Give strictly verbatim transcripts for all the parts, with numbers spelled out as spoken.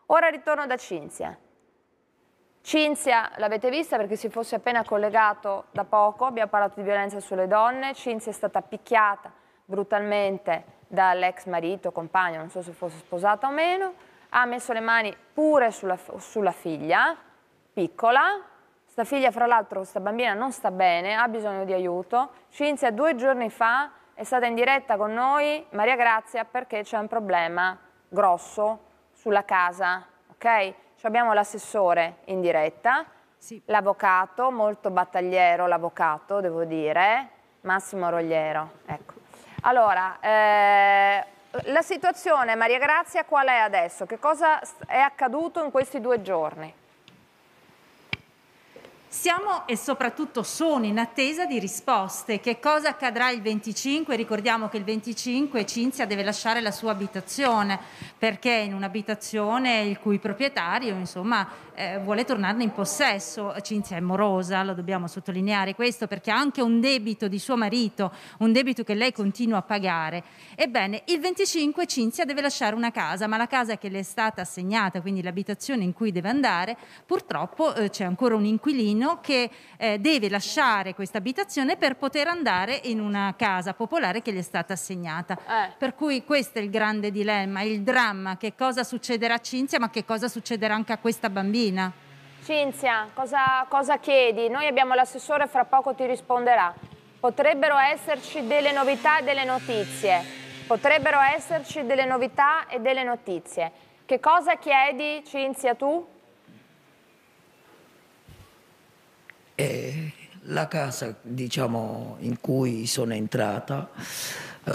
Ora ritorno da Cinzia. Cinzia l'avete vista perché si fosse appena collegato da poco, abbiamo parlato di violenza sulle donne. Cinzia è stata picchiata brutalmente dall'ex marito, compagno, non so se fosse sposata o meno, ha messo le mani pure sulla, sulla figlia, piccola. Sta figlia, fra l'altro, questa bambina non sta bene, ha bisogno di aiuto. Cinzia due giorni fa è stata in diretta con noi, Maria Grazia, perché c'è un problema grosso sulla casa, ok? Abbiamo l'assessore in diretta, sì. L'avvocato, molto battagliero l'avvocato, devo dire, Massimo Rogliero. Ecco. Allora, eh, la situazione, Maria Grazia, qual è adesso? Che cosa è accaduto in questi due giorni? Siamo e soprattutto sono in attesa di risposte. Che cosa accadrà il venticinque? Ricordiamo che il venticinque Cinzia deve lasciare la sua abitazione perché è in un'abitazione il cui proprietario insomma eh, vuole tornarne in possesso. Cinzia è morosa, lo dobbiamo sottolineare questo, perché ha anche un debito di suo marito, un debito che lei continua a pagare. Ebbene, il venticinque Cinzia deve lasciare una casa, ma la casa che le è stata assegnata, quindi l'abitazione in cui deve andare, purtroppo eh, c'è ancora un inquilino che eh, deve lasciare questa abitazione per poter andare in una casa popolare che gli è stata assegnata. Eh. Per cui questo è il grande dilemma, il dramma, che cosa succederà a Cinzia, ma che cosa succederà anche a questa bambina. Cinzia, cosa, cosa chiedi? Noi abbiamo l'assessore, fra poco ti risponderà. Potrebbero esserci delle novità e delle notizie. Potrebbero esserci delle novità e delle notizie. Che cosa chiedi, Cinzia, tu? E la casa, diciamo, in cui sono entrata, eh,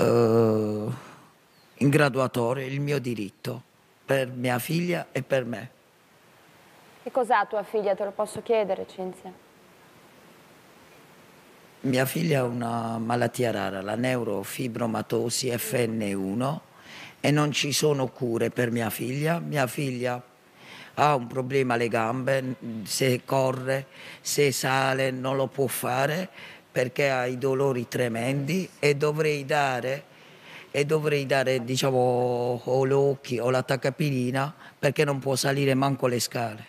in graduatoria, il mio diritto per mia figlia e per me. Che cos'ha tua figlia? Te lo posso chiedere, Cinzia? Mia figlia ha una malattia rara, la neurofibromatosi F N uno, e non ci sono cure per mia figlia. Mia figlia ha un problema alle gambe, se corre, se sale non lo può fare perché ha i dolori tremendi, e dovrei dare, e dovrei dare diciamo, o l'occhi o la taccapilina perché non può salire manco le scale.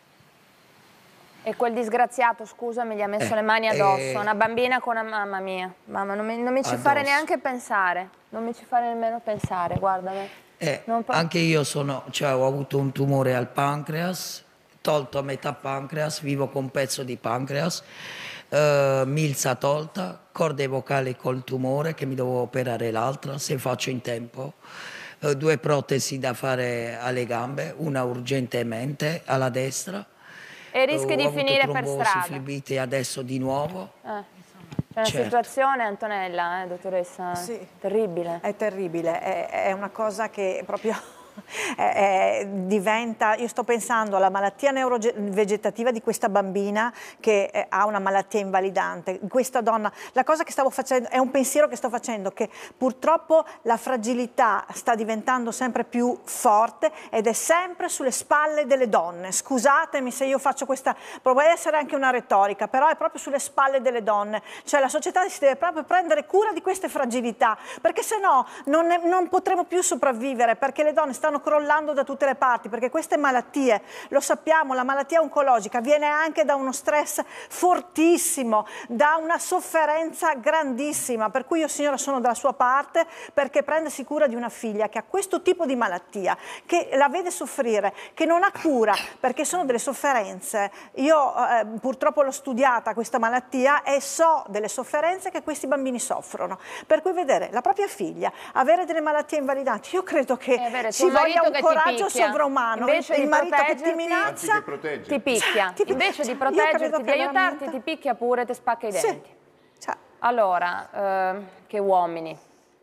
E quel disgraziato, scusami, gli ha messo eh, le mani addosso, eh, una bambina con una mamma mia. Mamma, non mi, non mi ci addosso. fare neanche pensare, non mi ci fare nemmeno pensare, guardami. Eh, anche io sono, cioè, ho avuto un tumore al pancreas, tolto a metà pancreas, vivo con un pezzo di pancreas, eh, milza tolta, corde vocali col tumore che mi devo operare l'altra se faccio in tempo, eh, due protesi da fare alle gambe, una urgentemente alla destra. E rischi eh, di finire per strada. Flebite adesso di nuovo. Eh. È una certo. situazione, Antonella, eh, dottoressa, sì, terribile. È terribile, è, è una cosa che proprio è, è, diventa, io sto pensando alla malattia neurovegetativa di questa bambina che eh, ha una malattia invalidante, questa donna, la cosa che stavo facendo, è un pensiero che sto facendo, che purtroppo la fragilità sta diventando sempre più forte ed è sempre sulle spalle delle donne. Scusatemi se io faccio questa, può essere anche una retorica, però è proprio sulle spalle delle donne, cioè la società si deve proprio prendere cura di queste fragilità, perché se no non, non potremo più sopravvivere, perché le donne stanno stanno crollando da tutte le parti, perché queste malattie, lo sappiamo, la malattia oncologica viene anche da uno stress fortissimo, da una sofferenza grandissima, per cui io signora sono dalla sua parte, perché prendersi cura di una figlia che ha questo tipo di malattia, che la vede soffrire, che non ha cura, perché sono delle sofferenze. Io eh, purtroppo l'ho studiata questa malattia e so delle sofferenze che questi bambini soffrono, per cui vedere la propria figlia avere delle malattie invalidanti, io credo che eh, ci voglia un coraggio sovraumano. Invece il di marito che ti minaccia, ti picchia. Ti, invece di proteggerti, di aiutarti, veramente... ti picchia pure, ti spacca i denti. Sì. Cioè. Allora, eh, che uomini,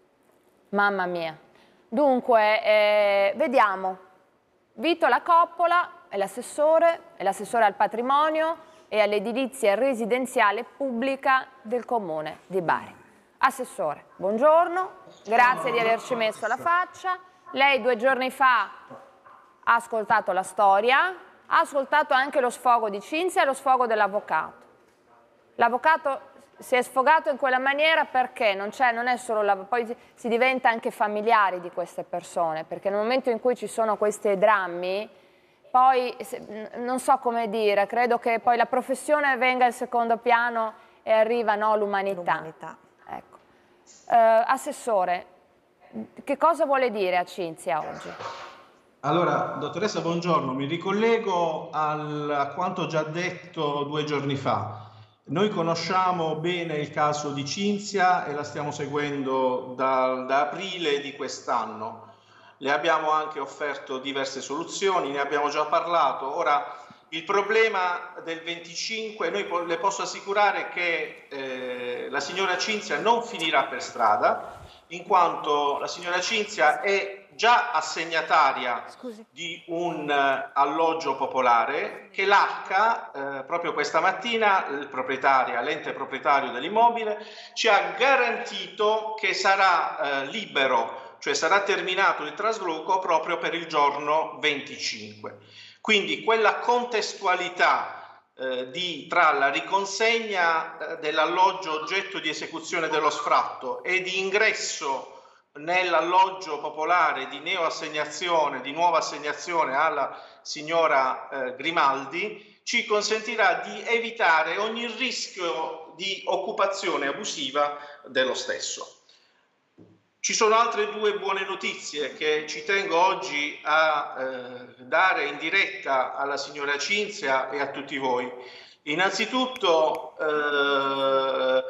mamma mia. Dunque, eh, vediamo. Vito La Coppola è l'assessore, è l'assessore al patrimonio e all'edilizia residenziale pubblica del comune di Bari. Assessore, buongiorno, grazie di averci messo la faccia. Lei due giorni fa ha ascoltato la storia, ha ascoltato anche lo sfogo di Cinzia e lo sfogo dell'avvocato. L'avvocato si è sfogato in quella maniera perché non c'è, non è solo la, poi si diventa anche familiari di queste persone, perché nel momento in cui ci sono questi drammi poi se, non so come dire, credo che poi la professione venga al secondo piano e arriva no, l'umanità. Ecco. Eh, Assessore, che cosa vuole dire a Cinzia oggi? Allora, dottoressa, buongiorno. Mi ricollego al, a quanto già detto due giorni fa. Noi conosciamo bene il caso di Cinzia e la stiamo seguendo da, da aprile di quest'anno. Le abbiamo anche offerto diverse soluzioni, ne abbiamo già parlato. Ora, il problema del venticinque, noi po- le posso assicurare che eh, la signora Cinzia non finirà per strada, in quanto la signora Cinzia è già assegnataria Scusi. di un uh, alloggio popolare che l'Arca, eh, proprio questa mattina, il proprietario, l'ente proprietario dell'immobile, ci ha garantito che sarà eh, libero, cioè sarà terminato il trasloco proprio per il giorno venticinque. Quindi quella contestualità eh, di, tra la riconsegna eh, dell'alloggio oggetto di esecuzione dello sfratto e di ingresso nell'alloggio popolare di neoassegnazione, di nuova assegnazione alla signora eh, Grimaldi, ci consentirà di evitare ogni rischio di occupazione abusiva dello stesso. Ci sono altre due buone notizie che ci tengo oggi a eh, dare in diretta alla signora Cinzia e a tutti voi. Innanzitutto eh,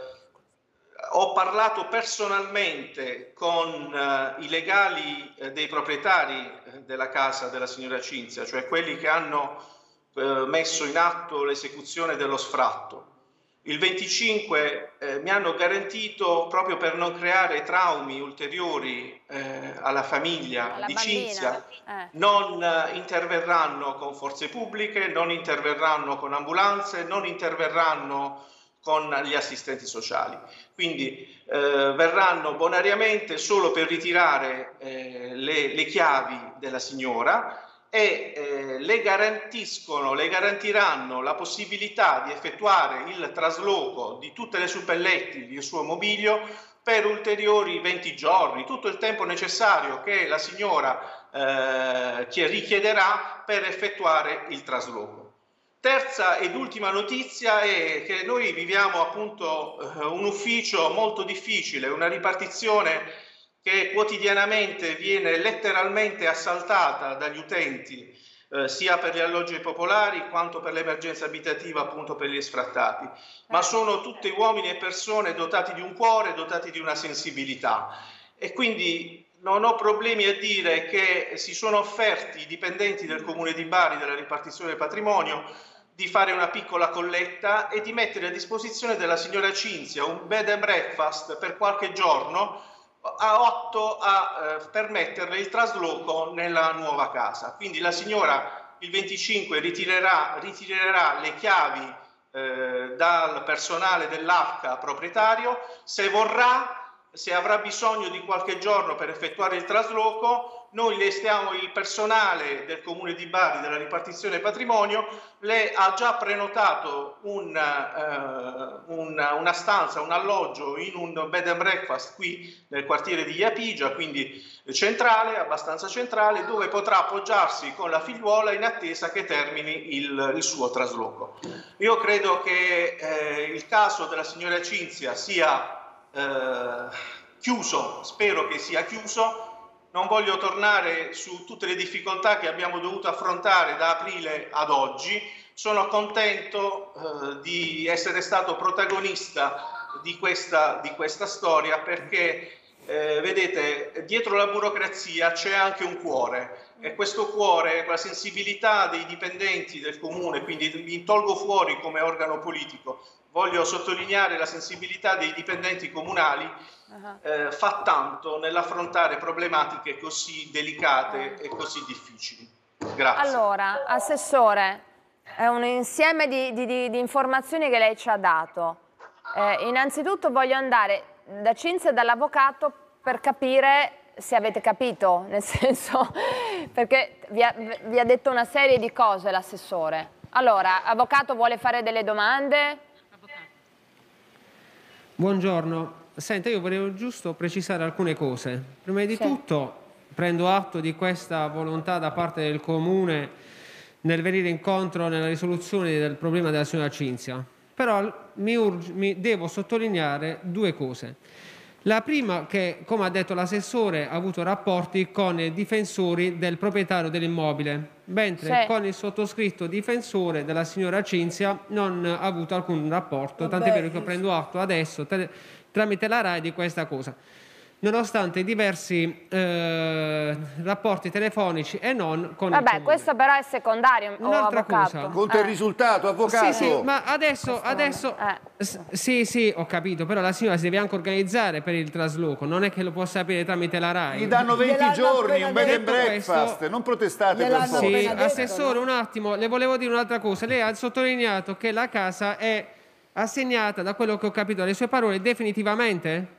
ho parlato personalmente con eh, i legali eh, dei proprietari della casa della signora Cinzia, cioè quelli che hanno eh, messo in atto l'esecuzione dello sfratto. Il venticinque eh, mi hanno garantito, proprio per non creare traumi ulteriori eh, alla famiglia alla di bambina. Cinzia, eh. non eh, interverranno con forze pubbliche, non interverranno con ambulanze, non interverranno con gli assistenti sociali. Quindi eh, verranno bonariamente solo per ritirare eh, le, le chiavi della signora e eh, le garantiscono, le garantiranno la possibilità di effettuare il trasloco di tutte le suppelletti del suo mobilio per ulteriori venti giorni, tutto il tempo necessario che la signora eh, che richiederà per effettuare il trasloco. Terza ed ultima notizia è che noi viviamo appunto eh, un ufficio molto difficile, una ripartizione che quotidianamente viene letteralmente assaltata dagli utenti, eh, sia per gli alloggi popolari quanto per l'emergenza abitativa, appunto per gli sfrattati. Ma sono tutti uomini e persone dotati di un cuore, dotati di una sensibilità. E quindi non ho problemi a dire che si sono offerti i dipendenti del Comune di Bari, della ripartizione del patrimonio, di fare una piccola colletta e di mettere a disposizione della signora Cinzia un bed and breakfast per qualche giorno a otto a eh, permetterle il trasloco nella nuova casa. Quindi la signora il venticinque ritirerà, ritirerà le chiavi eh, dal personale dell'Arca proprietario. Se vorrà, se avrà bisogno di qualche giorno per effettuare il trasloco, noi le stiamo, il personale del Comune di Bari, della ripartizione patrimonio, le ha già prenotato un, uh, una, una stanza, un alloggio in un bed and breakfast qui nel quartiere di Iapigia, quindi centrale, abbastanza centrale, dove potrà appoggiarsi con la figliuola in attesa che termini il, il suo trasloco. Io credo che eh, il caso della signora Cinzia sia eh, chiuso, spero che sia chiuso. Non voglio tornare su tutte le difficoltà che abbiamo dovuto affrontare da aprile ad oggi. Sono contento eh, di essere stato protagonista di questa, di questa storia perché, eh, vedete, dietro la burocrazia c'è anche un cuore e questo cuore, la sensibilità dei dipendenti del comune, quindi mi tolgo fuori come organo politico, voglio sottolineare la sensibilità dei dipendenti comunali. Uh-huh. eh, fa tanto nell'affrontare problematiche così delicate e così difficili. Grazie. Allora, Assessore, è un insieme di, di, di, di informazioni che lei ci ha dato. Eh, innanzitutto voglio andare da Cinzia e dall'avvocato per capire se avete capito, nel senso, perché vi ha, vi ha detto una serie di cose l'assessore. Allora, avvocato vuole fare delle domande? Buongiorno. Senta, io volevo giusto precisare alcune cose. Prima di sì. tutto prendo atto di questa volontà da parte del Comune nel venire incontro nella risoluzione del problema della signora Cinzia. Però mi, urge, mi devo sottolineare due cose. La prima, che come ha detto l'assessore ha avuto rapporti con i difensori del proprietario dell'immobile, mentre sì. con il sottoscritto difensore della signora Cinzia non ha avuto alcun rapporto. Vabbè, tant'è vero che io prendo atto adesso te, tramite la RAI di questa cosa. Nonostante diversi eh, rapporti telefonici e non con Vabbè, il comune. Questo però è secondario. Un'altra cosa. Conta il risultato, avvocato. Sì, sì, ma adesso, adesso eh. sì, sì, ho capito, però la signora si deve anche organizzare per il trasloco, non è che lo può sapere tramite la RAI. Gli danno venti giorni, un bed and breakfast, questo, non protestate per forza. Sì, assessore, un attimo, le volevo dire un'altra cosa. Lei ha sottolineato che la casa è assegnata, da quello che ho capito dalle sue parole, definitivamente?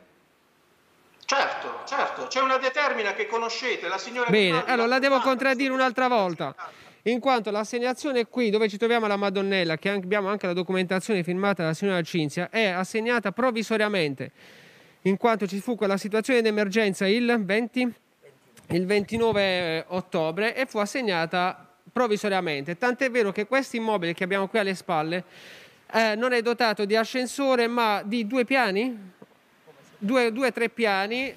Certo, certo, c'è una determina che conoscete, la signora... Bene, allora la devo contraddire un'altra volta, in quanto l'assegnazione qui, dove ci troviamo alla Madonnella, che abbiamo anche la documentazione firmata dalla signora Cinzia, è assegnata provvisoriamente, in quanto ci fu quella situazione d'emergenza il venti, il ventinove ottobre e fu assegnata provvisoriamente. Tant'è vero che questo immobile che abbiamo qui alle spalle eh, non è dotato di ascensore, ma di due piani? Due o tre piani,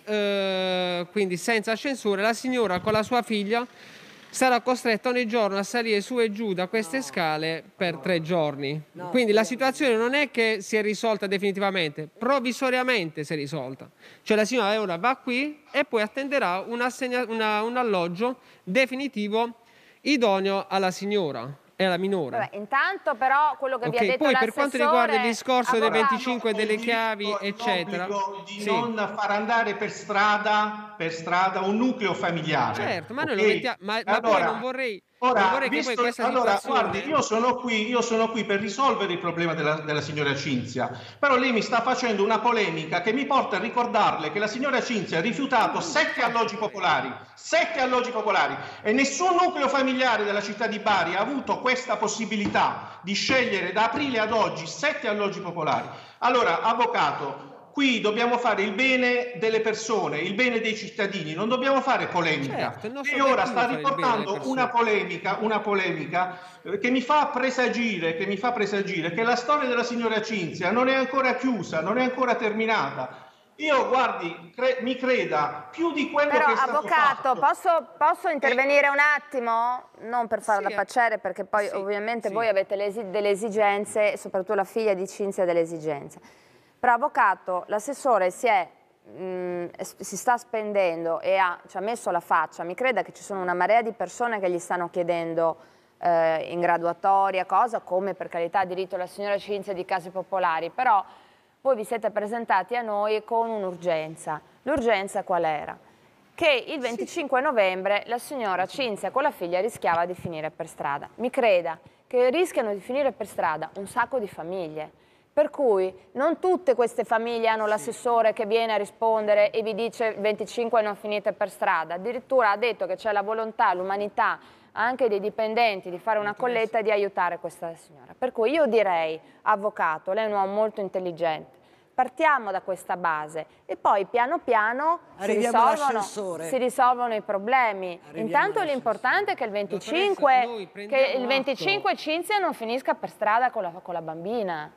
eh, quindi senza ascensore. La signora con la sua figlia sarà costretta ogni giorno a salire su e giù da queste no. scale per no. tre giorni. No, quindi la situazione non è che si è risolta definitivamente, provvisoriamente si è risolta. Cioè la signora ora va qui e poi attenderà un, assegna, una, un alloggio definitivo idoneo alla signora. È la minore. Vabbè, intanto però quello che okay, vi ha detto poi l'assessore... per quanto riguarda il discorso avvocato, dei venticinque delle chiavi, eccetera... di sì. non far andare per strada, per strada un nucleo familiare. Certo, ma okay? noi lo mettiamo... Ma, ma allora, poi non vorrei... Ora, non vorrei visto, che poi questa allora, situazione... guardi, io sono qui, io sono qui per risolvere il problema della, della signora Cinzia, però lei mi sta facendo una polemica che mi porta a ricordarle che la signora Cinzia ha rifiutato sette alloggi popolari, sette alloggi popolari, e nessun nucleo familiare della città di Bari ha avuto questa possibilità di scegliere da aprile ad oggi sette alloggi popolari. Allora, avvocato, qui dobbiamo fare il bene delle persone, il bene dei cittadini, non dobbiamo fare polemica. Certo, e ora sta riportando una polemica, una polemica eh, che mi fa presagire, che mi fa presagire che la storia della signora Cinzia non è ancora chiusa, non è ancora terminata. Io, guardi, cre mi creda, più di quello Però, che è stato avvocato, fatto... posso, posso intervenire un attimo? Non per farla sì, da pacere, perché poi sì, ovviamente sì. voi avete le delle esigenze, soprattutto la figlia di Cinzia ha delle esigenze. Però, avvocato, l'assessore si, è, mh, si sta spendendo e ha, ci ha messo la faccia. Mi creda che ci sono una marea di persone che gli stanno chiedendo eh, in graduatoria cosa, come per carità diritto la signora Cinzia di case popolari, però voi vi siete presentati a noi con un'urgenza. L'urgenza qual era? Che il venticinque novembre la signora Cinzia con la figlia rischiava di finire per strada. Mi creda che rischiano di finire per strada un sacco di famiglie. Per cui non tutte queste famiglie hanno l'assessore che viene a rispondere e vi dice il venticinque non finite per strada. Addirittura ha detto che c'è la volontà, l'umanità anche dei dipendenti di fare una colletta e di aiutare questa signora. Per cui io direi, avvocato, lei è un uomo molto intelligente, partiamo da questa base e poi piano piano si risolvono, si risolvono i problemi. Arriviamo. Intanto l'importante è che il venticinque, che il venticinque Cinzia non finisca per strada con la, con la bambina.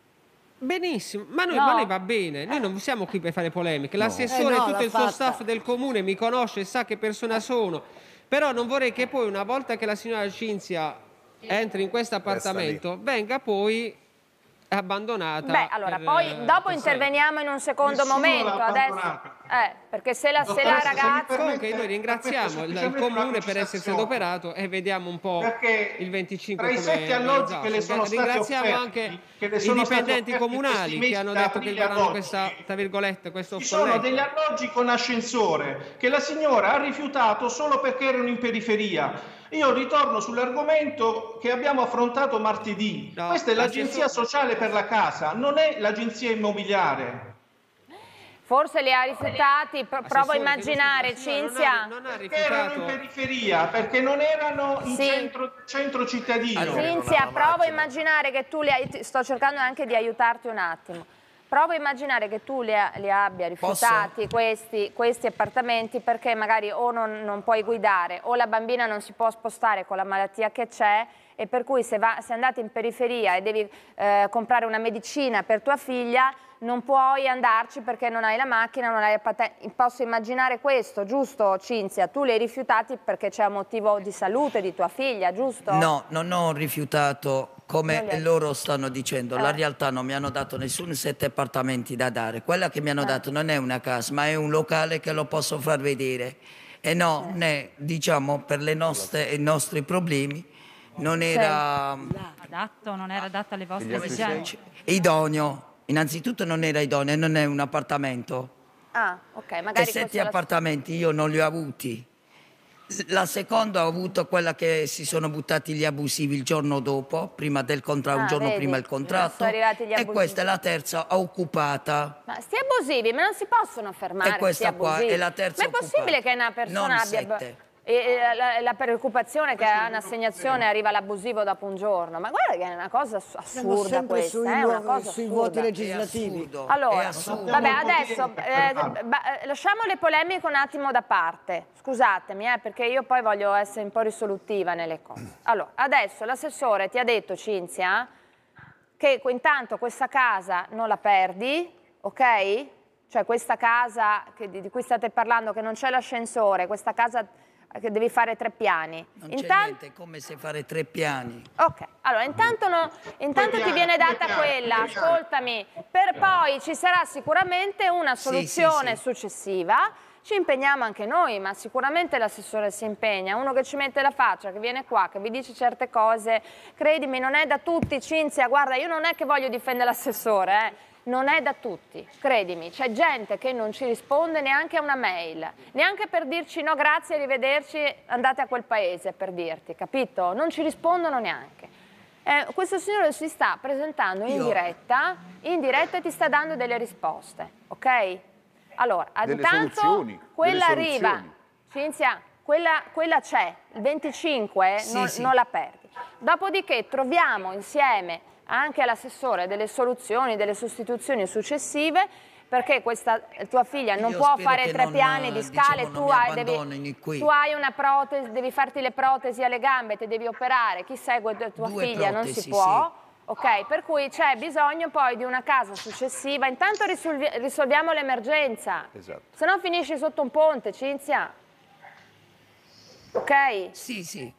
Benissimo, ma noi, no. ma noi va bene, noi non siamo qui per fare polemiche. L'assessore e no. eh no, tutto il fatta. suo staff del comune mi conosce, sa che persona sono, però non vorrei che poi una volta che la signora Cinzia entri in questo appartamento venga poi abbandonata. Beh, allora, per, poi dopo per interveniamo in un secondo Nessuno momento. Adesso, eh, perché se la, se la ragazza... Comunque noi ringraziamo il, il comune per essersi adoperato e vediamo un po' perché il venticinque tra i sette alloggi che le sono stati ringraziamo offerti, anche che le i sono dipendenti comunali che hanno detto che faranno questa, tra virgolette, questo ci sono degli alloggi con ascensore che la signora ha rifiutato solo perché erano in periferia. Io ritorno sull'argomento che abbiamo affrontato martedì. No, questa è l'agenzia sociale per la casa, non è l'agenzia immobiliare. Forse li ha rifiutati, provo a immaginare, Cinzia. Non ha, non ha perché erano in periferia, perché non erano in sì. centro, centro cittadino. Allora, Cinzia, provo a immaginare che tu li hai, sto cercando anche di aiutarti un attimo. Provo a immaginare che tu li, li abbia rifiutati questi, questi appartamenti perché magari o non, non puoi guidare o la bambina non si può spostare con la malattia che c'è, e per cui se, va, se andate in periferia e devi eh, comprare una medicina per tua figlia non puoi andarci perché non hai la macchina, non hai la patente. Posso immaginare questo, giusto Cinzia? Tu li hai rifiutati perché c'è un motivo di salute di tua figlia, giusto? No, non ho rifiutato come hai... loro stanno dicendo. Eh. La realtà non mi hanno dato nessun sette appartamenti da dare. Quella che mi hanno eh. dato non è una casa, ma è un locale che lo posso far vedere. E no, eh. né, diciamo, per le nostre, i nostri problemi non era... adatto, non era adatto alle vostre esigenze. Idoneo. Innanzitutto non era idoneo, non è un appartamento. Ah, ok, magari... E sette appartamenti io non li ho avuti. La seconda ho avuto quella che si sono buttati gli abusivi il giorno dopo, prima del contratto, ah, un giorno vedi, prima del contratto. E questa è la terza occupata. Ma sti abusivi, ma non si possono fermare. E questa qua è la terza. Ma è possibile occupata. che una persona non abbia... Sette. E la, la preoccupazione che a un'assegnazione arriva l'abusivo dopo un giorno, ma guarda che è una cosa assurda questa, sui, è una cosa sui assurda. voti legislativi. Allora, vabbè, adesso eh, lasciamo le polemiche un attimo da parte, scusatemi, eh, perché io poi voglio essere un po' risolutiva nelle cose. Allora, adesso l'assessore ti ha detto, Cinzia, che intanto questa casa non la perdi, ok? Cioè questa casa che, di cui state parlando, che non c'è l'ascensore, questa casa che devi fare tre piani. Non c'è niente, è come se fare tre piani. Ok, allora intanto, no, intanto piani, ti viene data piani, quella, ascoltami, per poi ci sarà sicuramente una soluzione sì, sì, sì. successiva. Ci impegniamo anche noi, ma sicuramente l'assessore si impegna. Uno che ci mette la faccia, che viene qua, che vi dice certe cose, credimi, non è da tutti, Cinzia, guarda, io non è che voglio difendere l'assessore, eh. Non è da tutti, credimi, c'è gente che non ci risponde neanche a una mail, neanche per dirci no grazie, arrivederci, andate a quel paese, per dirti, capito? Non ci rispondono neanche. Eh, questo signore si sta presentando in Io... diretta, in diretta e ti sta dando delle risposte, ok? Allora, intanto quella arriva, Cinzia, quella, quella c'è, il venticinque sì, non, sì. non la perdi. Dopodiché troviamo insieme anche all'assessore delle soluzioni, delle sostituzioni successive, perché questa tua figlia non Io può fare tre non, piani di scale, diciamo, tu, hai, devi, tu hai una protesi, devi farti le protesi alle gambe, ti devi operare, chi segue tua Due figlia protesi, non si può, sì. ok? Per cui c'è bisogno poi di una casa successiva, intanto risolvi, risolviamo l'emergenza, esatto. Se no finisci sotto un ponte, Cinzia, ok? Sì, sì.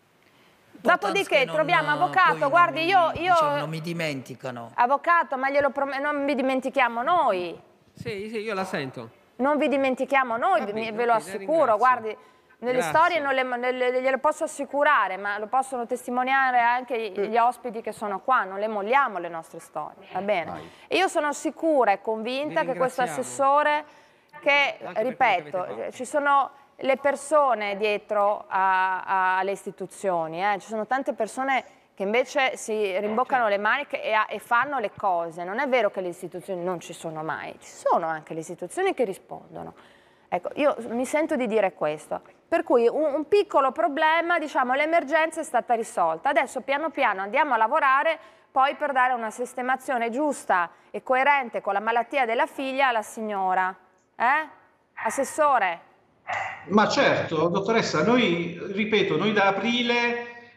Dopodiché non, troviamo avvocato, guardi io, io diciamo, non mi dimenticano. Avvocato, ma glielo non vi dimentichiamo noi. Sì, sì, io la sento. Non vi dimentichiamo noi, bene, ve lo assicuro, guardi, nelle Grazie. storie non le, le, glielo posso assicurare, ma lo possono testimoniare anche gli ospiti che sono qua, non le molliamo le nostre storie, va bene? Vai. E io sono sicura e convinta che questo assessore, che, anche ripeto, ci sono le persone dietro a, a, alle istituzioni, eh. Ci sono tante persone che invece si rimboccano le maniche e, a, e fanno le cose. Non è vero che le istituzioni non ci sono mai, ci sono anche le istituzioni che rispondono. Ecco, io mi sento di dire questo. Per cui un, un piccolo problema, diciamo, l'emergenza è stata risolta. Adesso piano piano andiamo a lavorare poi per dare una sistemazione giusta e coerente con la malattia della figlia alla signora. Eh? Assessore? Ma certo, dottoressa, noi, ripeto, noi da aprile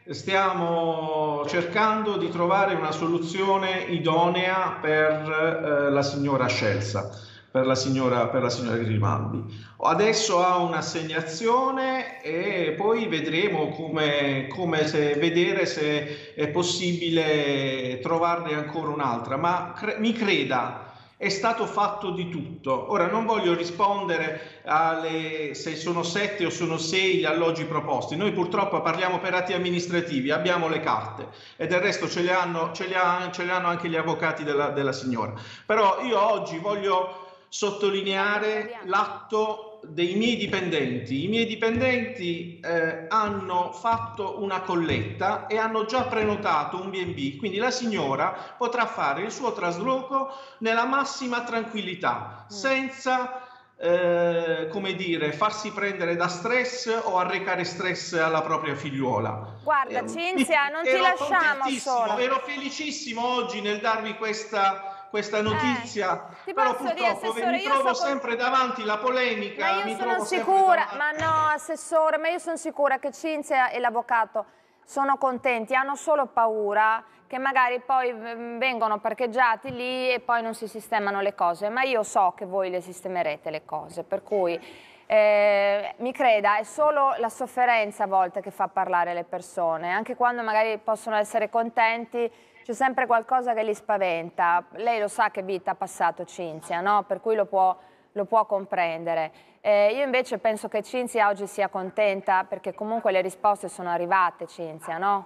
stiamo cercando di trovare una soluzione idonea per eh, la signora Scelsa, per la signora, per la signora Grimaldi. Adesso ha un'assegnazione e poi vedremo come, come se, vedere se è possibile trovarne ancora un'altra, ma cre- mi creda, è stato fatto di tutto. Ora non voglio rispondere alle se sono sette o sono sei gli alloggi proposti. Noi purtroppo parliamo per atti amministrativi, abbiamo le carte e del resto ce le hanno, ce le ha, ce le hanno anche gli avvocati della, della signora. Però io oggi voglio sottolineare l'atto dei miei dipendenti. I miei dipendenti eh, hanno fatto una colletta e hanno già prenotato un B and B, quindi la signora potrà fare il suo trasloco nella massima tranquillità, senza eh, come dire, farsi prendere da stress o arrecare stress alla propria figliuola. Guarda eh, Cinzia, non ti lasciamo solo. Ero felicissimo oggi nel darvi questa questa notizia, eh, però posso dire, purtroppo Assessore, mi io trovo so sempre davanti la polemica. Ma io mi sono trovo sicura, davanti... ma no, Assessore, ma io sono sicura che Cinzia e l'avvocato sono contenti, hanno solo paura che magari poi vengono parcheggiati lì e poi non si sistemano le cose, ma io so che voi le sistemerete le cose, per cui eh, mi creda, è solo la sofferenza a volte che fa parlare le persone, anche quando magari possono essere contenti c'è sempre qualcosa che li spaventa. Lei lo sa che vita ha passato Cinzia, no? Per cui lo può, lo può comprendere. Eh, io invece penso che Cinzia oggi sia contenta perché comunque le risposte sono arrivate, Cinzia, no?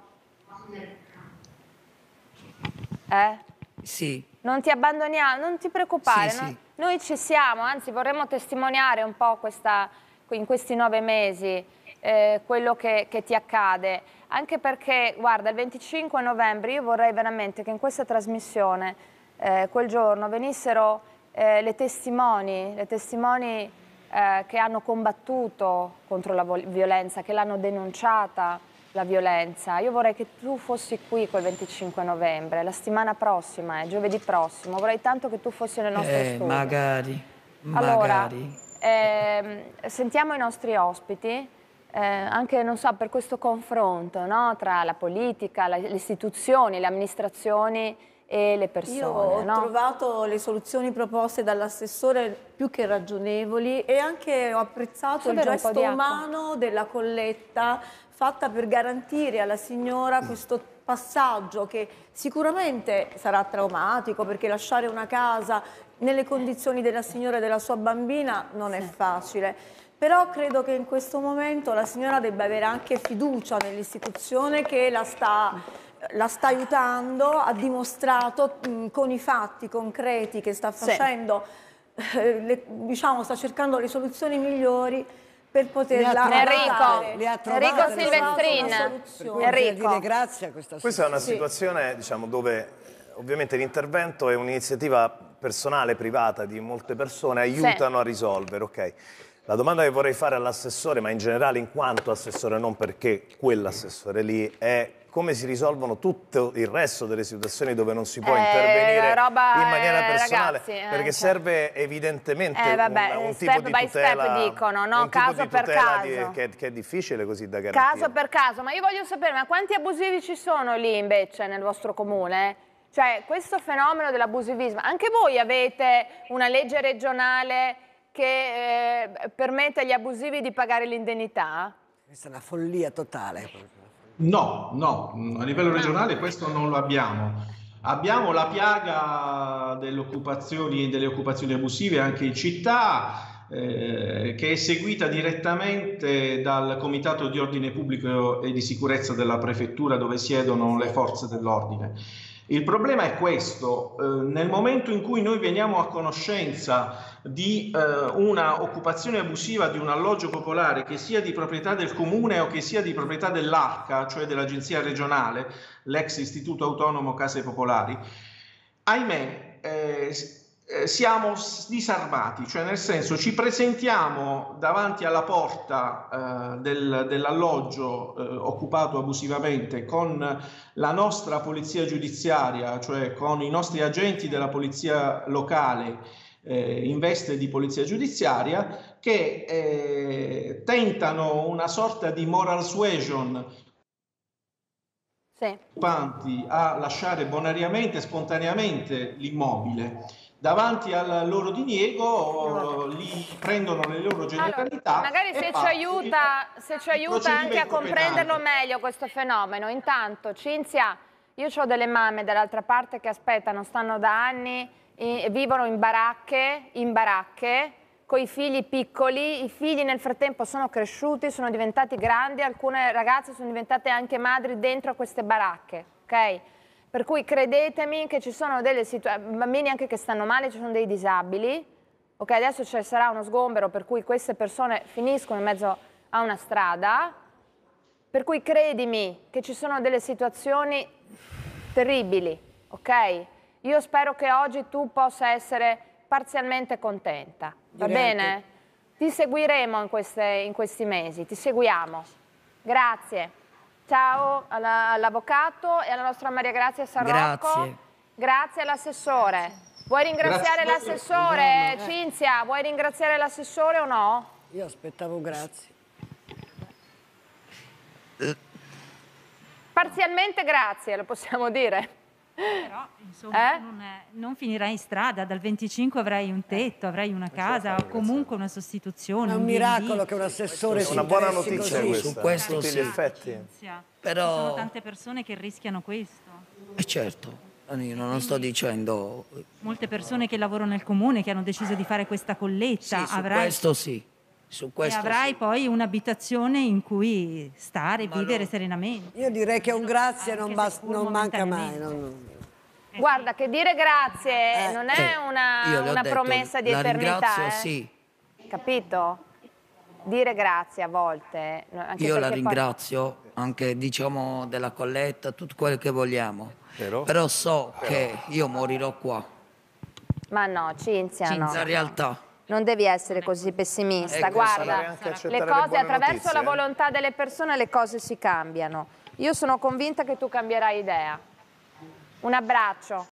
Eh? Sì. Non ti abbandoniamo, non ti preoccupare, Sì, no? sì. Noi ci siamo, anzi vorremmo testimoniare un po' questa, in questi nove mesi eh, quello che, che ti accade, anche perché, guarda, il venticinque novembre io vorrei veramente che in questa trasmissione eh, quel giorno venissero eh, le testimoni, le testimoni eh, che hanno combattuto contro la violenza, che l'hanno denunciata la violenza. Io vorrei che tu fossi qui quel venticinque novembre, la settimana prossima, eh, giovedì prossimo, vorrei tanto che tu fossi nel nostro Eh, studio. magari, Allora, magari. ehm, sentiamo i nostri ospiti, eh, anche, non so, per questo confronto, no? Tra la politica, la, le istituzioni, le amministrazioni e le persone. Io ho no? trovato le soluzioni proposte dall'assessore più che ragionevoli e anche ho apprezzato il gesto umano della colletta fatta per garantire alla signora questo passaggio che sicuramente sarà traumatico, perché lasciare una casa nelle condizioni della signora e della sua bambina non è facile. Però credo che in questo momento la signora debba avere anche fiducia nell'istituzione che la sta, la sta aiutando, ha dimostrato mh, con i fatti concreti che sta facendo, sì. eh, le, diciamo, sta cercando le soluzioni migliori per poterla Enrico, le ha trovate, Enrico Silvestrin, Enrico. Dire grazie a questa Questa è una sì. situazione, diciamo, dove ovviamente l'intervento è un'iniziativa personale, privata di molte persone, aiutano sì. a risolvere, ok? La domanda che vorrei fare all'assessore, ma in generale in quanto assessore, non perché quell'assessore lì, è come si risolvono tutto il resto delle situazioni dove non si può eh, intervenire roba, in maniera eh, personale, ragazzi, eh, perché cioè. serve evidentemente eh, vabbè, un, un step tipo di by tutela, step dicono, no? un tipo Caso di per tutela caso. Di, che, che è difficile così da garantire. Caso per caso, ma io voglio sapere, ma quanti abusivi ci sono lì invece nel vostro comune? Cioè, questo fenomeno dell'abusivismo, anche voi avete una legge regionale che eh, permette agli abusivi di pagare l'indennità? Questa è una follia totale. No, no, a livello regionale questo non lo abbiamo. Abbiamo la piaga delle occupazioni, delle occupazioni abusive anche in città, eh, che è seguita direttamente dal Comitato di Ordine Pubblico e di Sicurezza della Prefettura, dove siedono le forze dell'ordine. Il problema è questo, eh, nel momento in cui noi veniamo a conoscenza di eh, una occupazione abusiva di un alloggio popolare, che sia di proprietà del comune o che sia di proprietà dell'A R C A, cioè dell'agenzia regionale, l'ex Istituto Autonomo Case Popolari, ahimè eh, siamo disarmati, cioè nel senso ci presentiamo davanti alla porta eh, del, dell'alloggio eh, occupato abusivamente con la nostra polizia giudiziaria, cioè con i nostri agenti della polizia locale eh, in veste di polizia giudiziaria, che eh, tentano una sorta di moral suasion sì. a lasciare bonariamente e spontaneamente l'immobile. Davanti al loro diniego li prendono le loro generalità. Allora, magari se ci aiuta, se ci aiuta anche a comprenderlo penale. meglio questo fenomeno. Intanto, Cinzia, io ho delle mamme dall'altra parte che aspettano, stanno da anni, e vivono in baracche, in baracche, con i figli piccoli. I figli nel frattempo sono cresciuti, sono diventati grandi, alcune ragazze sono diventate anche madri dentro queste baracche, ok? Per cui credetemi che ci sono delle situazioni, bambini anche che stanno male, ci sono dei disabili, ok? Adesso ci sarà uno sgombero per cui queste persone finiscono in mezzo a una strada, per cui credimi che ci sono delle situazioni terribili, ok? Io spero che oggi tu possa essere parzialmente contenta, va Direi bene? Che... Ti seguiremo in, queste, in questi mesi, ti seguiamo. Grazie. Ciao all'avvocato e alla nostra Maria Grazia Sarrocco. Grazie. Grazie all'assessore. Vuoi ringraziare l'assessore? Cinzia, vuoi ringraziare l'assessore o no? Io aspettavo grazie. Parzialmente grazie, lo possiamo dire. Però, insomma, Eh? non, è- non finirai in strada, dal venticinque avrai un tetto, avrai una casa o comunque una sostituzione. È un B and B. miracolo che un assessore È si una buona interessi notizia così. questa. Su questo tutti sì. gli effetti. Cinzia. Però- Ci sono tante persone che rischiano questo. E certo, io non sto dicendo... Molte persone che lavorano nel comune che hanno deciso di fare questa colletta. Sì, su avrai, questo sì. Su e questo avrai sì. poi un'abitazione in cui stare, Ma vivere no. serenamente. Io direi che un grazie non, Anche bas- seppur non manca mai. momentaneamente. non- Guarda, che dire grazie Eh, non è Eh, una, io le ho una detto, promessa di la eternità, ringrazio, eh? sì. Capito? Dire grazie a volte. no, anche Io la perché poi- ringrazio anche, diciamo, della colletta, tutto quello che vogliamo. Però? Però so che io morirò qua. Ma no, Cinzia, no. La realtà. Non devi essere così pessimista. Ecco, Guarda, sarà anche accettare le le cose buone attraverso notizie, la eh. volontà delle persone le cose si cambiano. Io sono convinta che tu cambierai idea. Un abbraccio.